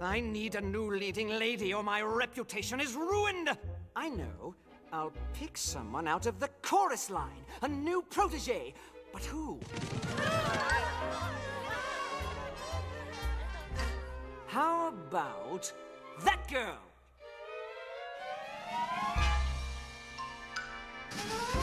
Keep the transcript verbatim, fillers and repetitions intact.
I need a new leading lady or my reputation is ruined! I know. I'll pick someone out of the chorus line. A new protege. But who? How about that girl?